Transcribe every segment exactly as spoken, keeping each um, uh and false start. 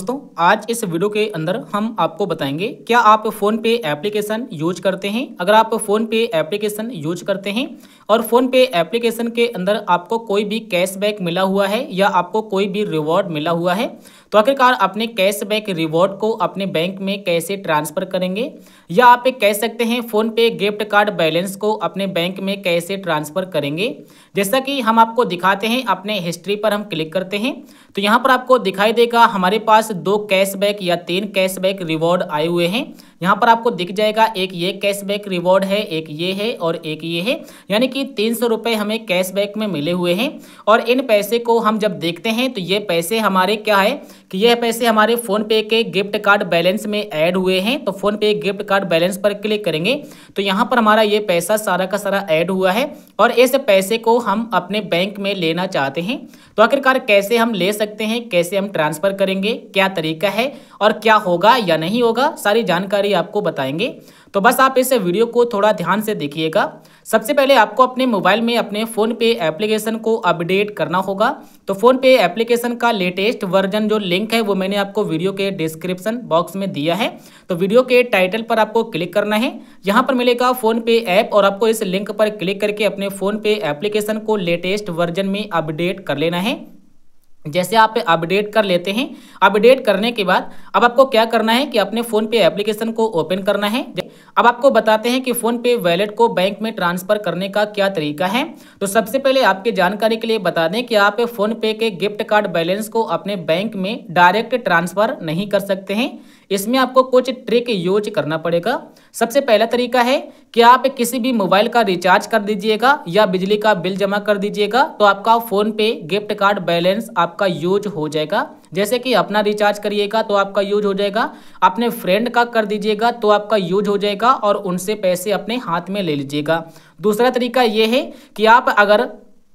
दोस्तों, आज इस वीडियो के अंदर हम आपको बताएंगे क्या आप फ़ोन पे एप्लीकेशन यूज करते हैं। अगर आप फ़ोन पे एप्लीकेशन यूज करते हैं और फ़ोन पे एप्लीकेशन के अंदर आपको कोई भी कैशबैक मिला हुआ है या आपको कोई भी रिवॉर्ड मिला हुआ है तो आखिरकार अपने कैशबैक रिवॉर्ड को अपने बैंक में कैसे ट्रांसफ़र करेंगे, या आप कह सकते हैं फ़ोन पे गिफ्ट कार्ड बैलेंस को अपने बैंक में कैसे ट्रांसफ़र करेंगे। जैसा कि हम आपको दिखाते हैं, अपने हिस्ट्री पर हम क्लिक करते हैं तो यहाँ पर आपको दिखाई देगा हमारे पास दो कैशबैक या तीन कैशबैक रिवॉर्ड आए हुए हैं। यहाँ पर आपको दिख जाएगा एक ये कैशबैक रिवॉर्ड है, एक ये है और एक ये है, यानी कि तीन सौ रुपये हमें कैशबैक में मिले हुए हैं। और इन पैसे को हम जब देखते हैं तो ये पैसे हमारे क्या है कि यह पैसे हमारे फ़ोन पे के गिफ्ट कार्ड बैलेंस में ऐड हुए हैं। तो PhonePe gift card balance पर क्लिक करेंगे तो यहाँ पर हमारा ये पैसा सारा का सारा ऐड हुआ है और इस पैसे को हम अपने बैंक में लेना चाहते हैं। तो आखिरकार कैसे हम ले सकते हैं, कैसे हम ट्रांसफ़र करेंगे, क्या तरीका है और क्या होगा या नहीं होगा, सारी जानकारी आपको बताएंगे। तो बस आप इस वीडियो को थोड़ा ध्यान से देखिएगा। सबसे पहले आपको अपने मोबाइल में अपने फ़ोन पे एप्लीकेशन को अपडेट करना होगा। तो फ़ोन पे एप्लीकेशन का लेटेस्ट वर्जन जो लिंक है वो मैंने आपको वीडियो के डिस्क्रिप्शन बॉक्स में दिया है। तो वीडियो के टाइटल पर आपको क्लिक करना है, यहाँ पर मिलेगा फ़ोन पे ऐप और आपको इस लिंक पर क्लिक करके अपने फ़ोन पे एप्लीकेशन को लेटेस्ट वर्जन में अपडेट कर लेना है। जैसे आप अपडेट कर लेते हैं, अपडेट करने के बाद अब आपको क्या करना है कि अपने फ़ोन पे एप्लीकेशन को ओपन करना है। अब आपको बताते हैं कि फ़ोन पे वॉलेट को बैंक में ट्रांसफ़र करने का क्या तरीका है। तो सबसे पहले आपकी जानकारी के लिए बता दें कि आप फ़ोन पे के गिफ्ट कार्ड बैलेंस को अपने बैंक में डायरेक्ट ट्रांसफ़र नहीं कर सकते हैं। इसमें आपको कुछ ट्रिक यूज करना पड़ेगा। सबसे पहला तरीका है कि आप किसी भी मोबाइल का रिचार्ज कर दीजिएगा या बिजली का बिल जमा कर दीजिएगा तो आपका PhonePe gift card balance आपका यूज हो जाएगा। जैसे कि अपना रिचार्ज करिएगा तो आपका यूज हो जाएगा, अपने फ्रेंड का कर दीजिएगा तो आपका यूज हो जाएगा और उनसे पैसे अपने हाथ में ले लीजिएगा। दूसरा तरीका ये है कि आप अगर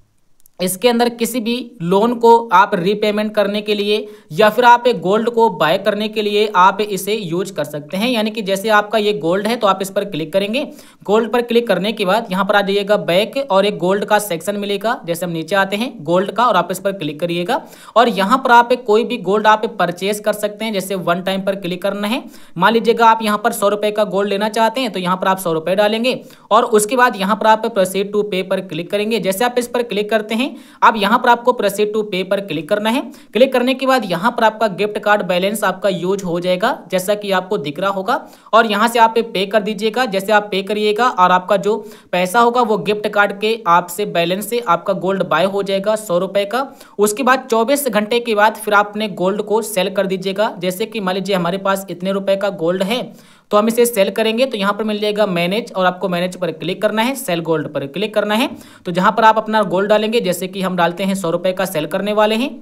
इसके अंदर किसी भी लोन को आप रीपेमेंट करने के लिए या फिर आप एक गोल्ड को बाय करने के लिए आप इसे यूज कर सकते हैं। यानी कि जैसे आपका ये गोल्ड है तो आप इस पर क्लिक करेंगे, गोल्ड पर क्लिक करने के बाद यहाँ पर आ जाइएगा बैक और एक गोल्ड का सेक्शन मिलेगा। जैसे हम नीचे आते हैं गोल्ड का और आप इस पर क्लिक करिएगा और यहाँ पर आप कोई भी गोल्ड आप परचेज कर सकते हैं। जैसे वन टाइम पर क्लिक करना है, मान लीजिएगा आप यहाँ पर सौ रुपये का गोल्ड लेना चाहते हैं तो यहाँ पर आप सौ रुपये डालेंगे और उसके बाद यहाँ पर आप प्रोसीड टू पे पर क्लिक करेंगे। जैसे आप इस पर क्लिक करते हैं अब यहां पर आपको प्रोसीड टू पे पर क्लिक करना है। क्लिक करने के बाद यहां पर आपका गिफ्ट कार्ड बैलेंस आपका यूज हो जाएगा जैसा कि आपको दिख रहा होगा और यहां से आप पे कर दीजिएगा। जैसे आप पे करिएगा और आपका जो पैसा होगा वो गिफ्ट कार्ड के आपसे बैलेंस से आपका गोल्ड बाय हो जाएगा सौ रुपए का। उसके बाद चौबीस घंटे के बाद फिर आप अपने गोल्ड को सेल कर दीजिएगा। जैसे कि मान लीजिए हमारे पास इतने रुपए का गोल्ड है तो हम इसे सेल करेंगे तो यहाँ पर मिल जाएगा मैनेज और आपको मैनेज पर क्लिक करना है, सेल गोल्ड पर क्लिक करना है। तो जहाँ पर आप अपना गोल्ड डालेंगे, जैसे कि हम डालते हैं सौ रुपये का सेल करने वाले हैं,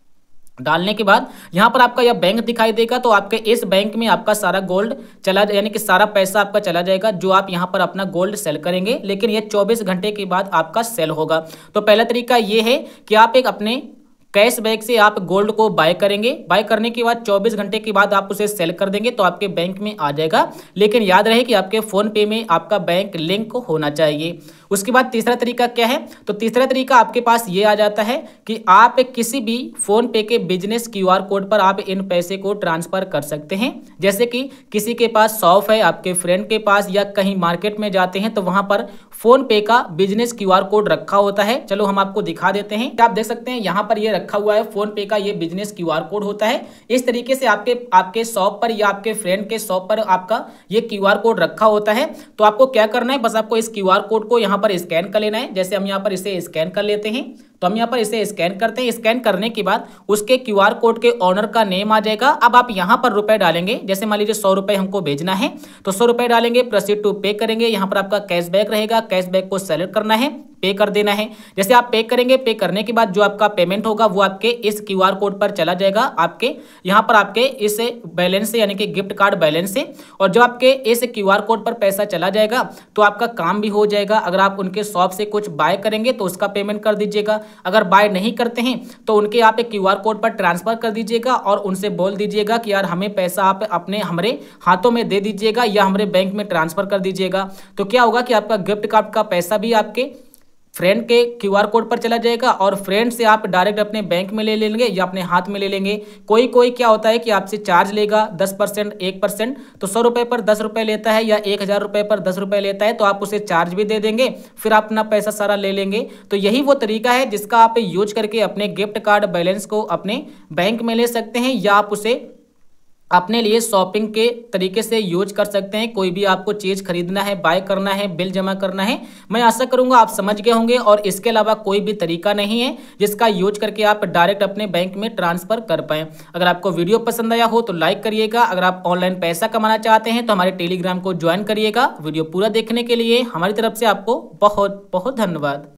डालने के बाद यहाँ पर आपका यह बैंक दिखाई देगा तो आपके इस बैंक में आपका सारा गोल्ड चला यानी कि सारा पैसा आपका चला जाएगा जो आप यहाँ पर अपना गोल्ड सेल करेंगे, लेकिन यह चौबीस घंटे के बाद आपका सेल होगा। तो पहला तरीका ये है कि आप एक अपने कैशबैक से आप गोल्ड को बाय करेंगे, बाय करने के बाद चौबीस घंटे के बाद आप उसे सेल कर देंगे तो आपके बैंक में आ जाएगा। लेकिन याद रहे कि आपके फ़ोन पे में आपका बैंक लिंक होना चाहिए। उसके बाद तीसरा तरीका क्या है, तो तीसरा तरीका आपके पास ये आ जाता है कि आप किसी भी फ़ोन पे के बिजनेस क्यूआर कोड पर आप इन पैसे को ट्रांसफ़र कर सकते हैं। जैसे कि किसी के पास शॉप है, आपके फ्रेंड के पास, या कहीं मार्केट में जाते हैं तो वहाँ पर फ़ोन पे का बिजनेस क्यूआर कोड रखा होता है। चलो हम आपको दिखा देते हैं। आप देख सकते हैं यहाँ पर ये रखा हुआ है फ़ोन पे का ये बिजनेस क्यूआर कोड होता है। इस तरीके से आपके आपके शॉप पर या आपके फ्रेंड के शॉप पर आपका ये क्यूआर कोड रखा होता है। तो आपको क्या करना है, बस आपको इस क्यूआर कोड को यहाँ पर स्कैन कर लेना है। जैसे हम यहाँ पर इसे स्कैन कर लेते हैं तो हम यहाँ पर इसे स्कैन करते हैं। स्कैन करने के बाद उसके क्यूआर कोड के ऑनर का नेम आ जाएगा। अब आप यहाँ पर रुपए डालेंगे, जैसे मान लीजिए सौ रुपये हमको भेजना है तो सौ रुपये डालेंगे, प्रोसीड टू पे करेंगे। यहाँ पर आपका कैशबैक रहेगा, कैशबैक को सेलेक्ट करना है, पे कर देना है। जैसे आप पे करेंगे, पे करने के बाद जो आपका पेमेंट होगा वो आपके इस क्यूआर कोड पर चला जाएगा, आपके यहाँ पर आपके इस बैलेंस से यानी कि गिफ्ट कार्ड बैलेंस से। और जो आपके इस क्यूआर कोड पर पैसा चला जाएगा तो आपका काम भी हो जाएगा। अगर आप उनके शॉप से कुछ बाय करेंगे तो उसका पेमेंट कर दीजिएगा, अगर बाय नहीं करते हैं तो उनके आप एक क्यूआर कोड पर ट्रांसफर कर दीजिएगा और उनसे बोल दीजिएगा कि यार हमें पैसा आप अपने हमारे हाथों में दे दीजिएगा या हमारे बैंक में ट्रांसफर कर दीजिएगा। तो क्या होगा कि आपका गिफ्ट कार्ड का पैसा भी आपके फ्रेंड के क्यूआर कोड पर चला जाएगा और फ्रेंड से आप डायरेक्ट अपने बैंक में ले लेंगे या अपने हाथ में ले लेंगे। कोई कोई क्या होता है कि आपसे चार्ज लेगा दस परसेंट एक परसेंट, तो सौ रुपये पर दस रुपये लेता है या एक हज़ार रुपये पर दस रुपये लेता है, तो आप उसे चार्ज भी दे देंगे, फिर आप अपना पैसा सारा ले लेंगे। तो यही वो तरीका है जिसका आप यूज करके अपने गिफ्ट कार्ड बैलेंस को अपने बैंक में ले सकते हैं या आप उसे अपने लिए शॉपिंग के तरीके से यूज कर सकते हैं। कोई भी आपको चीज़ खरीदना है, बाय करना है, बिल जमा करना है, मैं आशा करूंगा आप समझ गए होंगे और इसके अलावा कोई भी तरीका नहीं है जिसका यूज करके आप डायरेक्ट अपने बैंक में ट्रांसफर कर पाएँ। अगर आपको वीडियो पसंद आया हो तो लाइक करिएगा। अगर आप ऑनलाइन पैसा कमाना चाहते हैं तो हमारे टेलीग्राम को ज्वाइन करिएगा। वीडियो पूरा देखने के लिए हमारी तरफ से आपको बहुत बहुत धन्यवाद।